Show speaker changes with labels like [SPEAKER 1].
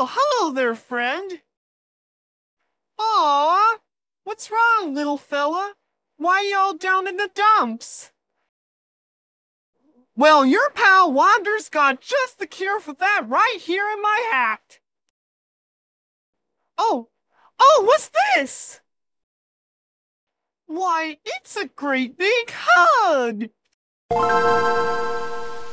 [SPEAKER 1] Oh, hello there, friend. Aw, what's wrong, little fella? Why y'all down in the dumps? Well, your pal Wander's got just the cure for that right here in my hat. Oh, what's this? Why, it's a great big hug!